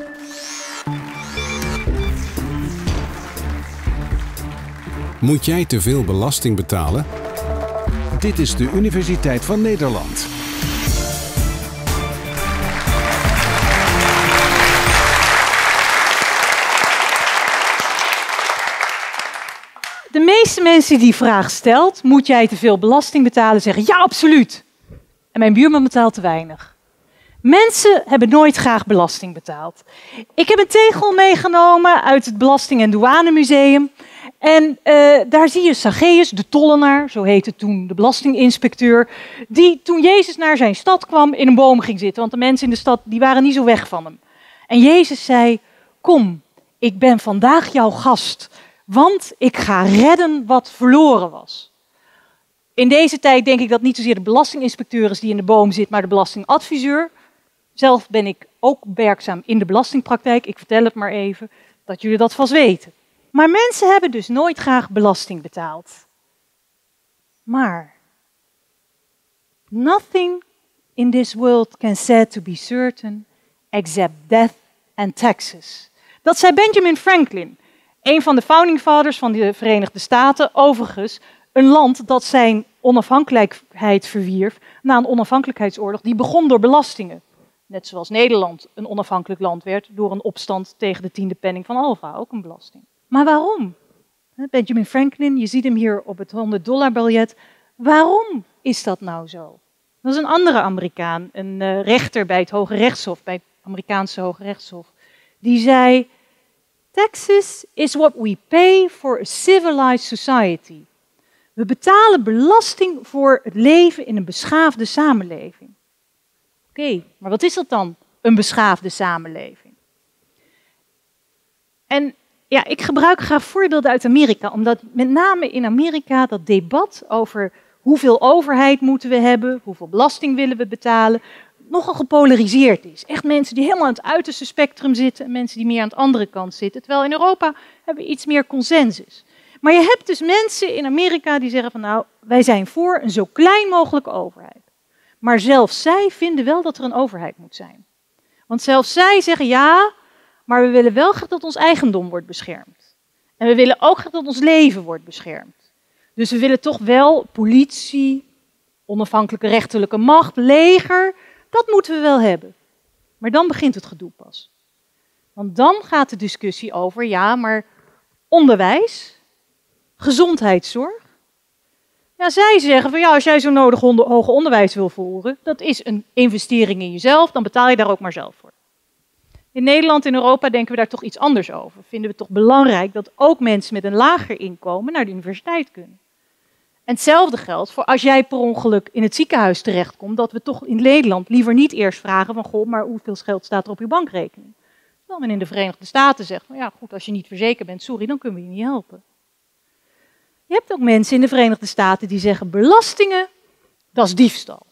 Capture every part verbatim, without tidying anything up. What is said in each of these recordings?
Moet jij te veel belasting betalen? Dit is de Universiteit van Nederland. De meeste mensen die die vraag stelt, moet jij te veel belasting betalen, zeggen ja, absoluut. En mijn buurman betaalt te weinig. Mensen hebben nooit graag belasting betaald. Ik heb een tegel meegenomen uit het Belasting- en Douanemuseum. En uh, daar zie je Zacchaeus, de tollenaar, zo heette toen de belastinginspecteur, die toen Jezus naar zijn stad kwam in een boom ging zitten. Want de mensen in de stad die waren niet zo weg van hem. En Jezus zei, kom, ik ben vandaag jouw gast, want ik ga redden wat verloren was. In deze tijd denk ik dat niet zozeer de belastinginspecteur is die in de boom zit, maar de belastingadviseur. Zelf ben ik ook werkzaam in de belastingpraktijk. Ik vertel het maar even, dat jullie dat vast weten. Maar mensen hebben dus nooit graag belasting betaald. Maar nothing in this world can said to be certain except death and taxes. Dat zei Benjamin Franklin, een van de founding fathers van de Verenigde Staten. Overigens, een land dat zijn onafhankelijkheid verwierf na een onafhankelijkheidsoorlog die begon door belastingen. Net zoals Nederland een onafhankelijk land werd door een opstand tegen de tiende penning van Alva, ook een belasting. Maar waarom? Benjamin Franklin, je ziet hem hier op het honderd dollar biljet. Waarom is dat nou zo? Dat is een andere Amerikaan, een uh, rechter bij het Hoge Rechtshof, bij het Amerikaanse Hoge Rechtshof. Die zei, taxes is what we pay for a civilized society. We betalen belasting voor het leven in een beschaafde samenleving. Oké, okay, maar wat is dat dan, een beschaafde samenleving? En ja, ik gebruik graag voorbeelden uit Amerika, omdat met name in Amerika dat debat over hoeveel overheid moeten we hebben, hoeveel belasting willen we betalen, nogal gepolariseerd is. Echt mensen die helemaal aan het uiterste spectrum zitten en mensen die meer aan de andere kant zitten. Terwijl in Europa hebben we iets meer consensus. Maar je hebt dus mensen in Amerika die zeggen van nou, wij zijn voor een zo klein mogelijke overheid. Maar zelfs zij vinden wel dat er een overheid moet zijn. Want zelfs zij zeggen ja, maar we willen wel graag dat ons eigendom wordt beschermd. En we willen ook graag dat ons leven wordt beschermd. Dus we willen toch wel politie, onafhankelijke rechterlijke macht, leger, dat moeten we wel hebben. Maar dan begint het gedoe pas. Want dan gaat de discussie over, ja, maar onderwijs, gezondheidszorg. Ja, zij zeggen van ja, als jij zo nodig hoger onderwijs wil voeren, dat is een investering in jezelf, dan betaal je daar ook maar zelf voor. In Nederland en Europa denken we daar toch iets anders over. Vinden we het toch belangrijk dat ook mensen met een lager inkomen naar de universiteit kunnen. En hetzelfde geldt voor als jij per ongeluk in het ziekenhuis terechtkomt, dat we toch in Nederland liever niet eerst vragen van goh, maar hoeveel geld staat er op je bankrekening? Terwijl men in de Verenigde Staten zegt van ja goed, als je niet verzekerd bent, sorry, dan kunnen we je niet helpen. Je hebt ook mensen in de Verenigde Staten die zeggen belastingen, dat is diefstal.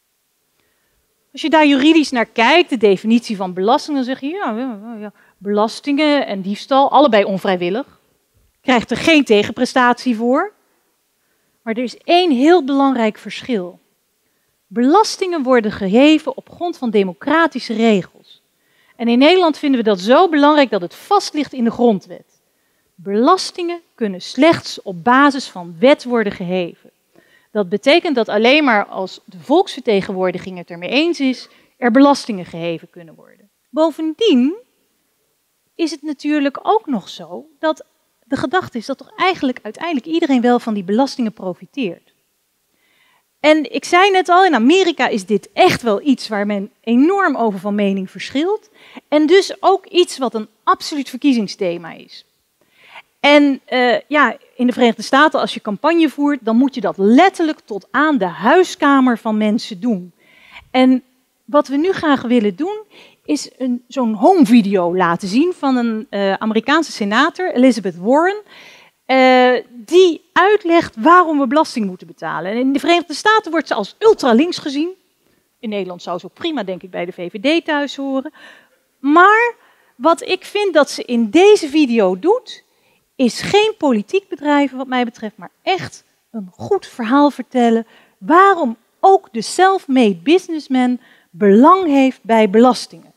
Als je daar juridisch naar kijkt, de definitie van belasting, dan zeg je ja, ja, ja, belastingen en diefstal, allebei onvrijwillig. Krijgt er geen tegenprestatie voor. Maar er is één heel belangrijk verschil. Belastingen worden geheven op grond van democratische regels. En in Nederland vinden we dat zo belangrijk dat het vast ligt in de grondwet. Belastingen kunnen slechts op basis van wet worden geheven. Dat betekent dat alleen maar als de volksvertegenwoordiging het ermee eens is, er belastingen geheven kunnen worden. Bovendien is het natuurlijk ook nog zo dat de gedachte is dat toch eigenlijk uiteindelijk iedereen wel van die belastingen profiteert. En ik zei net al, in Amerika is dit echt wel iets waar men enorm over van mening verschilt. En dus ook iets wat een absoluut verkiezingsthema is. En uh, ja, in de Verenigde Staten, als je campagne voert, dan moet je dat letterlijk tot aan de huiskamer van mensen doen. En wat we nu graag willen doen, is zo'n home video laten zien van een uh, Amerikaanse senator, Elizabeth Warren, uh, die uitlegt waarom we belasting moeten betalen. En in de Verenigde Staten wordt ze als ultralinks gezien. In Nederland zou ze ook prima, denk ik, bij de V V D thuis horen. Maar wat ik vind dat ze in deze video doet, is geen politiek bedrijven wat mij betreft, maar echt een goed verhaal vertellen waarom ook de self-made businessman belang heeft bij belastingen.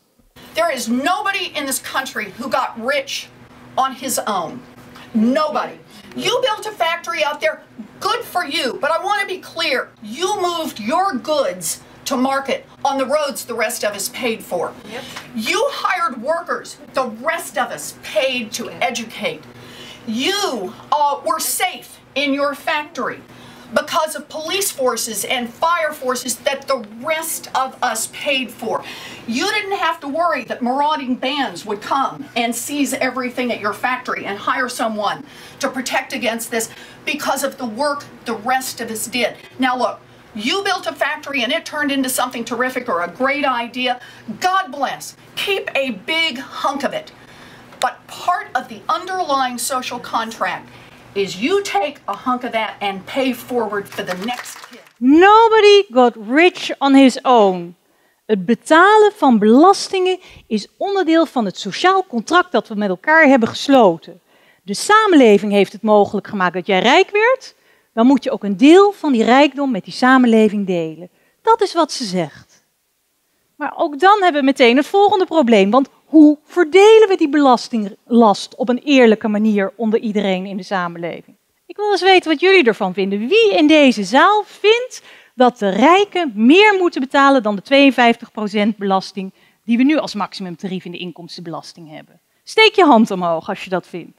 There is nobody in this country who got rich on his own. Nobody. You built a factory out there, good for you, but I want to be clear. You moved your goods to market on the roads the rest of us paid for. Yep. You hired workers the rest of us paid to educate. You uh, were safe in your factory because of police forces and fire forces that the rest of us paid for. You didn't have to worry that marauding bands would come and seize everything at your factory and hire someone to protect against this because of the work the rest of us did. Now look, you built a factory and it turned into something terrific or a great idea. God bless. Keep a big hunk of it. But part of the underlying social contract is you take a hunk of that and pay forward for the next kid. Nobody got rich on his own. Het betalen van belastingen is onderdeel van het sociaal contract dat we met elkaar hebben gesloten. De samenleving heeft het mogelijk gemaakt dat jij rijk werd. Dan moet je ook een deel van die rijkdom met die samenleving delen. Dat is wat ze zegt. Maar ook dan hebben we meteen het volgende probleem. Want hoe verdelen we die belastinglast op een eerlijke manier onder iedereen in de samenleving? Ik wil eens weten wat jullie ervan vinden. Wie in deze zaal vindt dat de rijken meer moeten betalen dan de tweeënvijftig procent belasting die we nu als maximumtarief in de inkomstenbelasting hebben? Steek je hand omhoog als je dat vindt.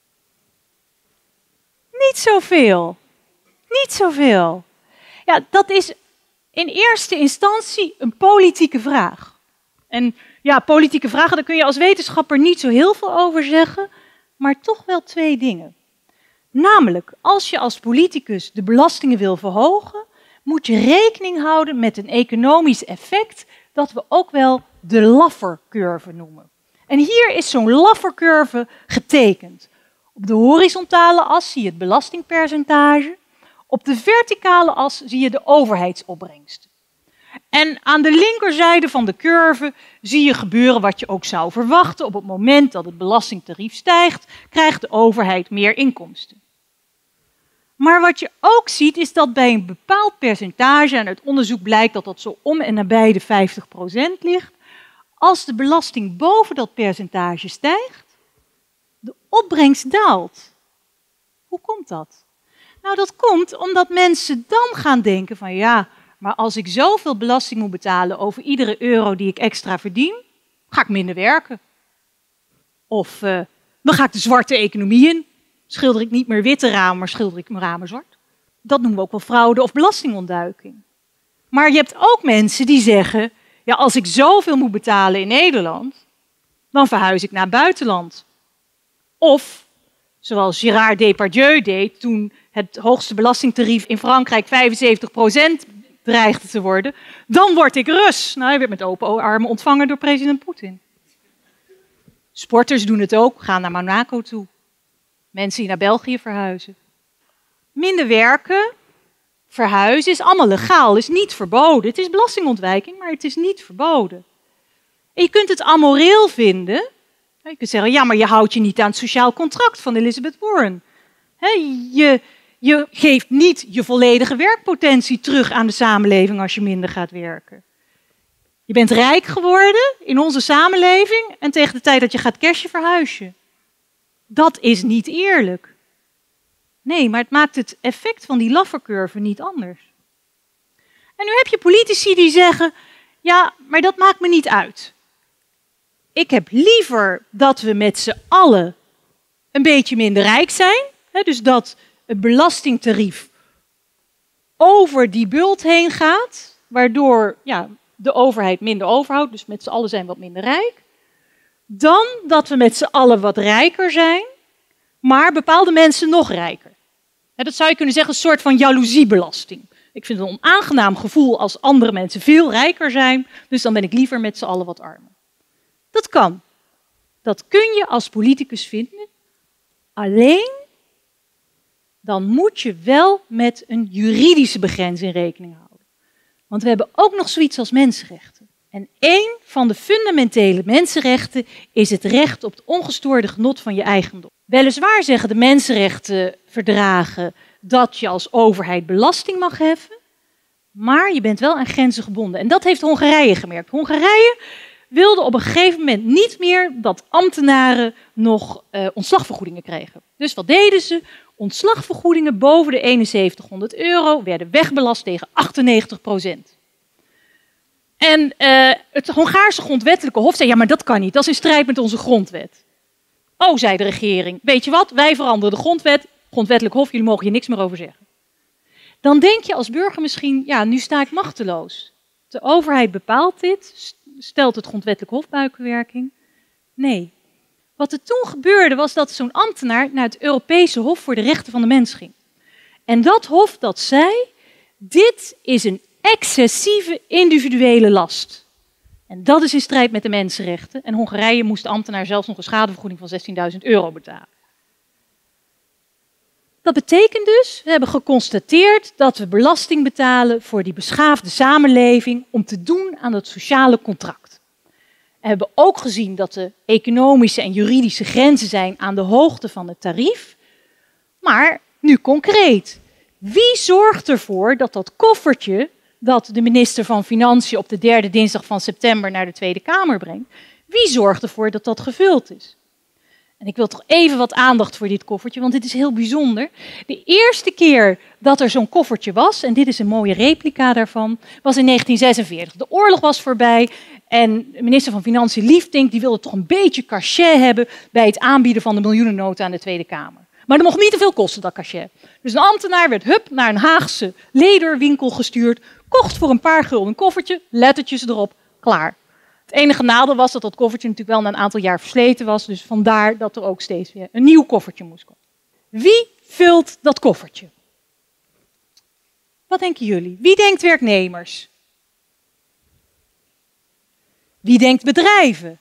Niet zoveel. Niet zoveel. Ja, dat is in eerste instantie een politieke vraag. En ja, politieke vragen, daar kun je als wetenschapper niet zo heel veel over zeggen, maar toch wel twee dingen. Namelijk, als je als politicus de belastingen wil verhogen, moet je rekening houden met een economisch effect dat we ook wel de Laffer-curve noemen. En hier is zo'n Laffer-curve getekend. Op de horizontale as zie je het belastingpercentage, op de verticale as zie je de overheidsopbrengst. En aan de linkerzijde van de curve zie je gebeuren wat je ook zou verwachten. Op het moment dat het belastingtarief stijgt, krijgt de overheid meer inkomsten. Maar wat je ook ziet is dat bij een bepaald percentage, en uit onderzoek blijkt dat dat zo om en nabij de vijftig procent ligt, als de belasting boven dat percentage stijgt, de opbrengst daalt. Hoe komt dat? Nou, dat komt omdat mensen dan gaan denken van ja, maar als ik zoveel belasting moet betalen over iedere euro die ik extra verdien, ga ik minder werken. Of uh, dan ga ik de zwarte economie in. Schilder ik niet meer witte ramen, maar schilder ik mijn ramen zwart. Dat noemen we ook wel fraude of belastingontduiking. Maar je hebt ook mensen die zeggen, ja, als ik zoveel moet betalen in Nederland, dan verhuis ik naar het buitenland. Of, zoals Gérard Depardieu deed toen het hoogste belastingtarief in Frankrijk vijfenzeventig procent dreigde te worden, dan word ik Rus. Nou, hij werd met open armen ontvangen door president Poetin. Sporters doen het ook, gaan naar Monaco toe. Mensen die naar België verhuizen. Minder werken, verhuizen is allemaal legaal, is niet verboden. Het is belastingontwijking, maar het is niet verboden. En je kunt het amoreel vinden. Je kunt zeggen, ja, maar je houdt je niet aan het sociaal contract van Elizabeth Warren. Je, je geeft niet je volledige werkpotentie terug aan de samenleving als je minder gaat werken. Je bent rijk geworden in onze samenleving en tegen de tijd dat je gaat cashen verhuis je. Dat is niet eerlijk. Nee, maar het maakt het effect van die Laffer-curve niet anders. En nu heb je politici die zeggen, ja, maar dat maakt me niet uit. Ik heb liever dat we met z'n allen een beetje minder rijk zijn. Hè, dus dat het belastingtarief over die bult heen gaat, waardoor ja, de overheid minder overhoudt, dus met z'n allen zijn we wat minder rijk. Dan dat we met z'n allen wat rijker zijn, maar bepaalde mensen nog rijker. Hè, dat zou je kunnen zeggen, een soort van jaloeziebelasting. Ik vind het een onaangenaam gevoel als andere mensen veel rijker zijn, dus dan ben ik liever met z'n allen wat armer. Dat kan. Dat kun je als politicus vinden. Alleen, dan moet je wel met een juridische begrenzing rekening houden. Want we hebben ook nog zoiets als mensenrechten. En één van de fundamentele mensenrechten is het recht op het ongestoorde genot van je eigendom. Weliswaar zeggen de mensenrechtenverdragen dat je als overheid belasting mag heffen, maar je bent wel aan grenzen gebonden. En dat heeft Hongarije gemerkt. Hongarije wilde op een gegeven moment niet meer dat ambtenaren nog uh, ontslagvergoedingen kregen. Dus wat deden ze? Ontslagvergoedingen boven de eenenzeventighonderd euro werden wegbelast tegen achtennegentig procent. En uh, het Hongaarse grondwettelijke hof zei, ja, maar dat kan niet, dat is in strijd met onze grondwet. Oh, zei de regering, weet je wat, wij veranderen de grondwet, grondwettelijk hof, jullie mogen hier niks meer over zeggen. Dan denk je als burger misschien, ja, nu sta ik machteloos. De overheid bepaalt dit, stelt het grondwettelijk hof buitenwerking. Nee. Wat er toen gebeurde was dat zo'n ambtenaar naar het Europese Hof voor de Rechten van de Mens ging. En dat hof dat zei, dit is een excessieve individuele last. En dat is in strijd met de mensenrechten. En Hongarije moest de ambtenaar zelfs nog een schadevergoeding van zestienduizend euro betalen. Dat betekent dus, we hebben geconstateerd dat we belasting betalen voor die beschaafde samenleving om te doen aan het sociale contract. We hebben ook gezien dat de economische en juridische grenzen zijn aan de hoogte van het tarief. Maar nu concreet, wie zorgt ervoor dat dat koffertje dat de minister van Financiën op de derde dinsdag van september naar de Tweede Kamer brengt, wie zorgt ervoor dat dat gevuld is? En ik wil toch even wat aandacht voor dit koffertje, want dit is heel bijzonder. De eerste keer dat er zo'n koffertje was, en dit is een mooie replica daarvan, was in negentien zesenveertig. De oorlog was voorbij en de minister van Financiën Liefdink die wilde toch een beetje cachet hebben bij het aanbieden van de miljoenennota aan de Tweede Kamer. Maar dat mocht niet te veel kosten, dat cachet. Dus een ambtenaar werd hup naar een Haagse lederwinkel gestuurd, kocht voor een paar gulden een koffertje, lettertjes erop, klaar. Het enige nadeel was dat dat koffertje natuurlijk wel na een aantal jaar versleten was. Dus vandaar dat er ook steeds weer een nieuw koffertje moest komen. Wie vult dat koffertje? Wat denken jullie? Wie denkt werknemers? Wie denkt bedrijven?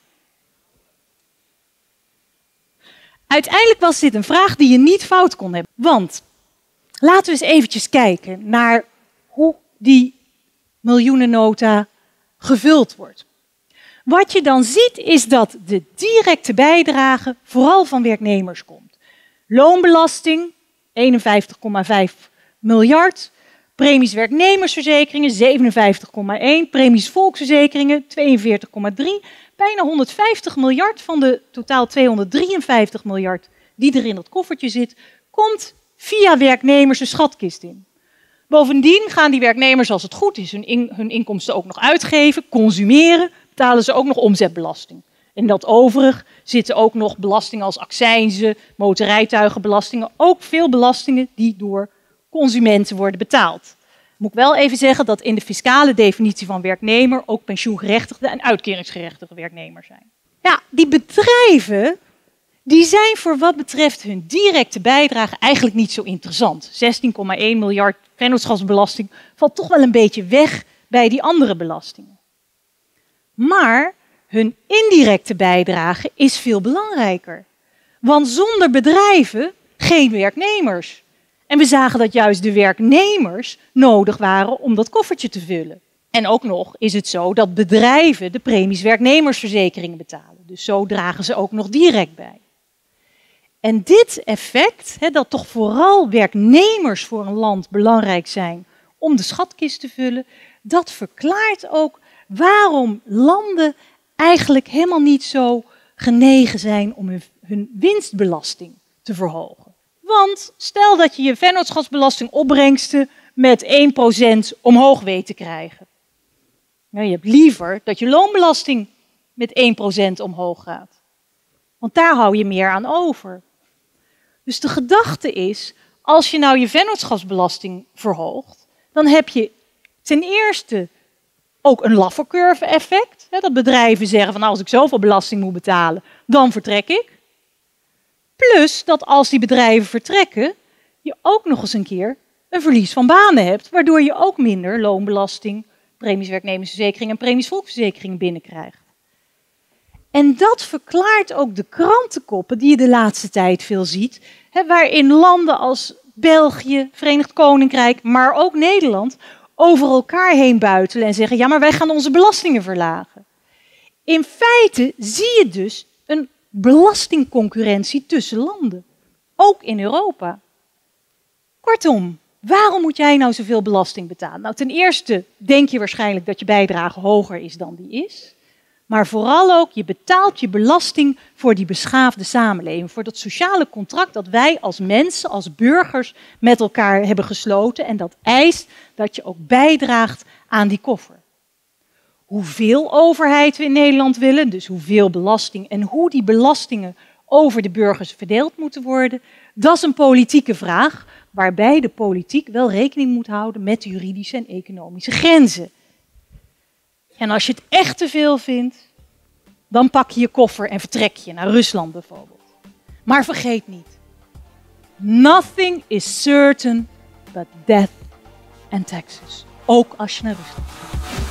Uiteindelijk was dit een vraag die je niet fout kon hebben. Want laten we eens eventjes kijken naar hoe die miljoenennota gevuld wordt. Wat je dan ziet is dat de directe bijdrage vooral van werknemers komt. Loonbelasting, eenenvijftig komma vijf miljard. Premies werknemersverzekeringen, zevenenvijftig komma één. Premies volksverzekeringen, tweeënveertig komma drie. Bijna honderdvijftig miljard van de totaal tweehonderddrieënvijftig miljard die er in dat koffertje zit, komt via werknemers de schatkist in. Bovendien gaan die werknemers, als het goed is, hun, in, hun inkomsten ook nog uitgeven, consumeren, betalen ze ook nog omzetbelasting. En dat overig zitten ook nog belastingen als accijnzen, motorrijtuigenbelastingen, ook veel belastingen die door consumenten worden betaald. Moet ik wel even zeggen dat in de fiscale definitie van werknemer ook pensioengerechtigde en uitkeringsgerechtigde werknemers zijn. Ja, die bedrijven die zijn voor wat betreft hun directe bijdrage eigenlijk niet zo interessant. zestien komma één miljard vennootschapsbelasting valt toch wel een beetje weg bij die andere belastingen. Maar hun indirecte bijdrage is veel belangrijker. Want zonder bedrijven geen werknemers. En we zagen dat juist de werknemers nodig waren om dat koffertje te vullen. En ook nog is het zo dat bedrijven de premies werknemersverzekeringen betalen. Dus zo dragen ze ook nog direct bij. En dit effect, hè, dat toch vooral werknemers voor een land belangrijk zijn om de schatkist te vullen, dat verklaart ook waarom landen eigenlijk helemaal niet zo genegen zijn om hun, hun winstbelasting te verhogen. Want stel dat je je vennootschapsbelastingopbrengsten met één procent omhoog weet te krijgen. Nou, je hebt liever dat je loonbelasting met één procent omhoog gaat. Want daar hou je meer aan over. Dus de gedachte is, als je nou je vennootschapsbelasting verhoogt, dan heb je ten eerste ook een Laffer-curve effect. Hè, dat bedrijven zeggen van nou, als ik zoveel belasting moet betalen, dan vertrek ik. Plus dat als die bedrijven vertrekken, je ook nog eens een keer een verlies van banen hebt, waardoor je ook minder loonbelasting, premies werknemersverzekering en premies volksverzekering binnenkrijgt. En dat verklaart ook de krantenkoppen die je de laatste tijd veel ziet, hè, waarin landen als België, Verenigd Koninkrijk, maar ook Nederland over elkaar heen buitelen en zeggen ja, maar wij gaan onze belastingen verlagen. In feite zie je dus een belastingconcurrentie tussen landen, ook in Europa. Kortom, waarom moet jij nou zoveel belasting betalen? Nou, ten eerste denk je waarschijnlijk dat je bijdrage hoger is dan die is. Maar vooral ook, je betaalt je belasting voor die beschaafde samenleving. Voor dat sociale contract dat wij als mensen, als burgers met elkaar hebben gesloten. En dat eist dat je ook bijdraagt aan die koffer. Hoeveel overheid we in Nederland willen, dus hoeveel belasting en hoe die belastingen over de burgers verdeeld moeten worden, dat is een politieke vraag waarbij de politiek wel rekening moet houden met de juridische en economische grenzen. En als je het echt te veel vindt, dan pak je je koffer en vertrek je naar Rusland bijvoorbeeld. Maar vergeet niet, nothing is certain but death and taxes. Ook als je naar Rusland gaat.